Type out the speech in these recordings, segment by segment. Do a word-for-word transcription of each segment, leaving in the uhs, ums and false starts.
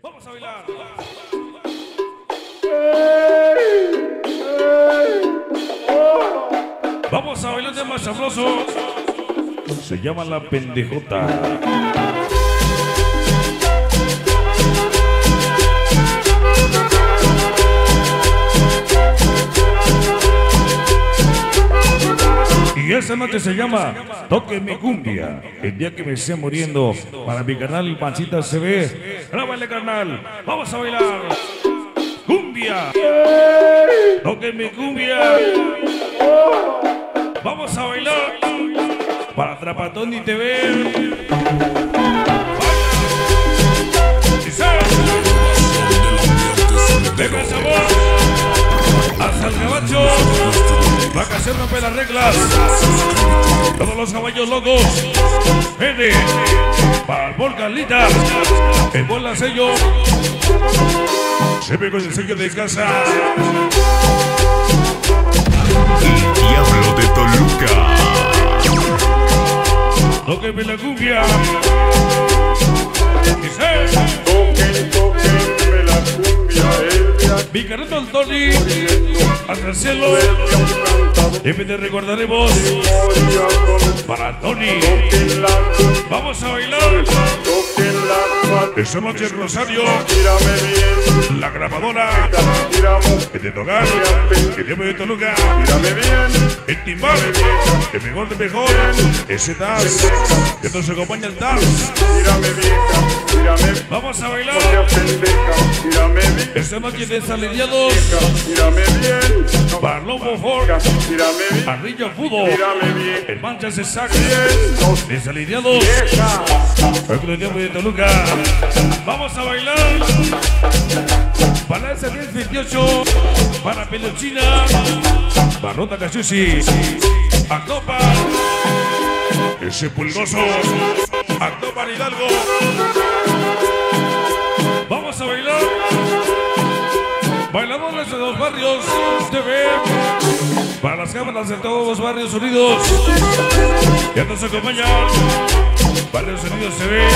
Vamos a bailar. Vamos a bailar de más sabroso. Se llama La Pendejota. Y esa noche se llama Toque mi cumbia. El día que me esté muriendo, para mi canal Pancita se ve. Grábale, carnal. Vamos a bailar. Cumbia. Toque mi cumbia. Vamos a bailar. Para Trapatón y T V. Deja el sabor. Hasta el gabacho. Vacación rompe las reglas. Todos los caballos locos. Vende. Para el Volcanlita. El bola sello. Se ve con el sello de casa. El Diablo de Toluca. Tóqueme la cumbia. Toquen, toquenme la cumbia, el día Mi carrito al Tony. Hasta el cielo. Debe de recordaremos para Tony. toquen la cumbia, Vamos a bailar. toquen la cumbia, Esta noche en Rosario. tírame bien, La grabadora. tiramos, El de Togar. El de de Toluca. tírame bien, El timbal. El mejor de mejor. Ese dance. Que nos acompaña el dance. tírame vieja, tírame, Vamos a bailar. no seas pendeja, tírame bien, Esta noche desalineados. tírame bien, no Para Lobo Ford. tírame bien, Arrilla Fudo. tírame bien, El Manchas de Sax. bien, no Desalineados. vieja, El de de Toluca. Vamos a bailar. Para ese diez veintiocho. Para Peluchina. Barrota Cachusi. Actopa. Ese pulgoso. Actopa Hidalgo. Vamos a bailar. Bailadores de los barrios T V. Para las cámaras de todos los barrios unidos. Ya nos acompañan. Barrios Unidos T V.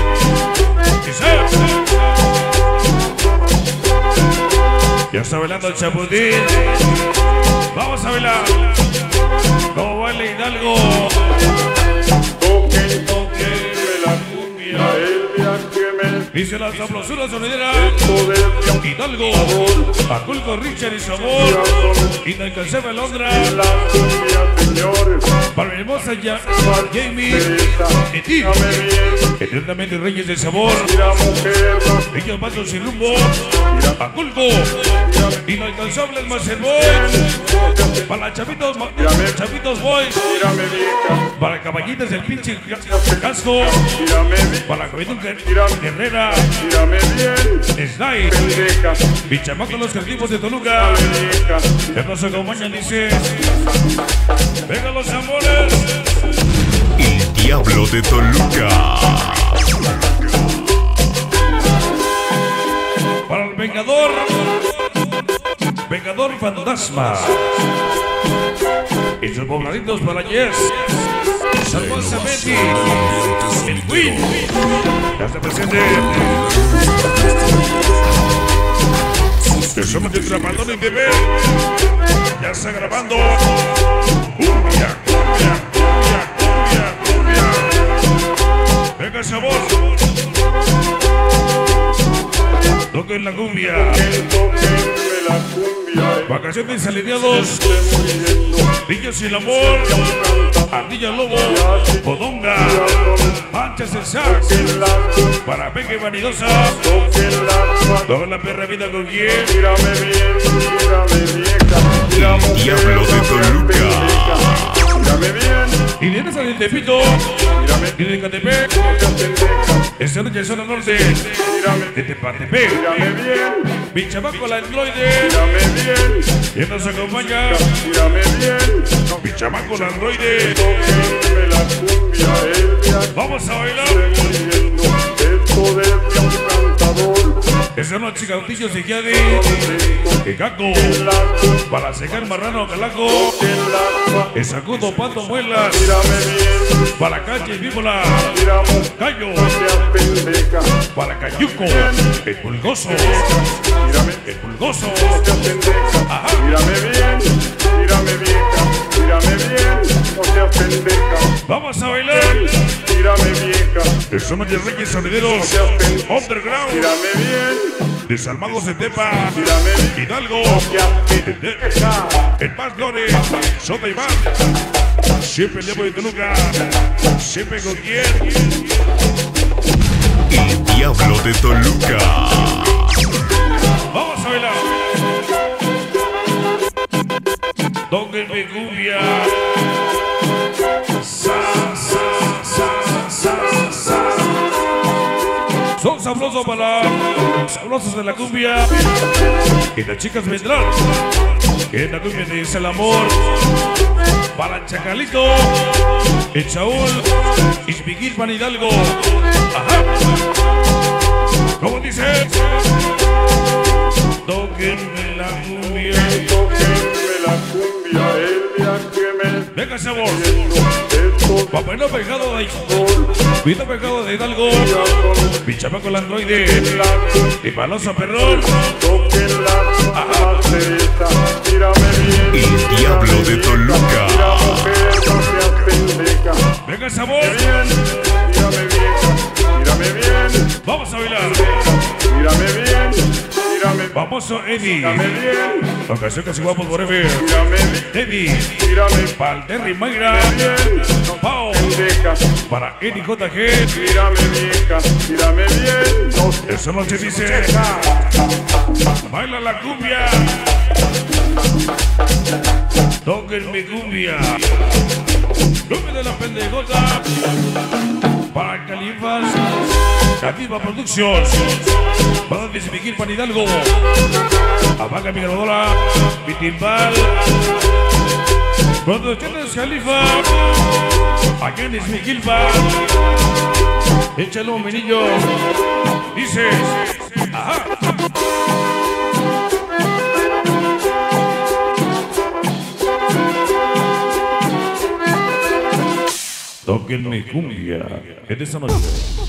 Ya está bailando el Chaputín. Vamos a bailar. No baile Hidalgo. toquen, toquenme la cumbia, el día que me Dice la sabrosura sonidera. todo el día Hidalgo. Aculco, Richard y Sabor. Inalcanzable Londra. la cumbia, señores, Para mi hermosa ya. Jamie. Teresa, Edith. tírame bien, Eternamente Reyes del Sabor. tira mujer, no Ellos pasos sin rumbo. Aculco. Inalcanzables Macerboy. Para Chavitos, ma- Chavitos Boys. tírame vieja, Para Caballitas del pinche casco. tírame bien, Para Juventud Guerrera. tírame bien, Snipe. pendeja, Mi chamaco los creativos de Toluca. vieja, Ya nos acompañan, dice. Venga los amores. El Diablo de Toluca. Para el Vengador. Vengador Fantasma. Y sus pobladitos para Yes. Salmosa Betty. El Queen. Ya está presente. Que somos de Trapatón y T V. Ya está grabando. Cumbia, cumbia, cumbia, cumbia, cumbia. Venga sabor. Toquen la cumbia. toquenme la cumbia, Vacaciones alineados. esté muriendo, Niños sin amor. Ardilla Lobo. Podonga. Manchas el Sax. toquen la cumbia, Para Peque Vanidosa. toquen la cumbia, Toda la perra vida con quien. tírame bien, tírame vieja, tira mujer, Diablo de no seas Toluca. pendeja, tírame bien, Y vienes al Tepito. tírame, Y de Catepec. no seas pendeja, Esta noche en zona norte. tírame, De Tepatepec. tírame bien, Mi chamaco la androide. tírame bien, Y nos acompaña. tírame bien, Mi chamaco la androide. toquenme la cumbia, el día Vamos a bailar. que esté muriendo, esto del día un cantador, Esa noche Gautillo se queda de el Caco. Para secar marrano calaco. El sacudo pato muelas. Para calle víbola. Gallo. Para Cayuco. El pulgoso. El pulgoso. Ajá. Mírame bien, mírame vieja, mírame bien, no seas pendeja. Vamos a bailar. Mírame vieja, Eso no es Reyes Sonideros. Underground. mírame bien, Desalmados de Tepa. mírame bien, Hidalgo. no seas pendeja. El Paz Lore. Sota Iván. Siempre el Diablo de Toluca. Siempre con quién. El Diablo de Toluca. Vamos a bailar. Tóquenme cumbia. Sa, sa, sa, sa, sa. Son sabrosos para sabrosos de la cumbia. Y las chicas vendrán. Que la cumbia es el amor. Para el Chacalito, el Chaúl, Ismiguil Pan Hidalgo. Ajá. ¿Cómo dice? Tóquenme la cumbia. Tóquenme la cumbia, el día que me Venga esa voz. esto Papel pegado de Vito pegado de Hidalgo. Mi chamaco el androide. Mi palosa perrón. toquen la maceta. Mírame bien, El Diablo de Toluca. mira mujer, no seas pendeja. Venga esa voz. Bien, mírame vieja, mírame bien, Vamos a bailar. mírame bien, mírame, Famoso Eddie. mírame bien, Ocasión casi guapos forever. mírame bien, Eddie. mírame Para Terry Mayra. bien, no Pau. pendeja. Para Eddie J G. Mírame vieja, mírame bien, no seas Esa noche dice. Baila la cumbia. Toquen mi cumbia. Cumbia de la pendejota. Para Califas. Califa Productions. Para Desmiguil Pan Hidalgo. Apaga mi grabadora. Mi timbal. Producciones Califa. Aquí en Desmiguil Pan. Échale un menillo. Dice. Ajá. Toquen mi cumbia. Es de esa noche.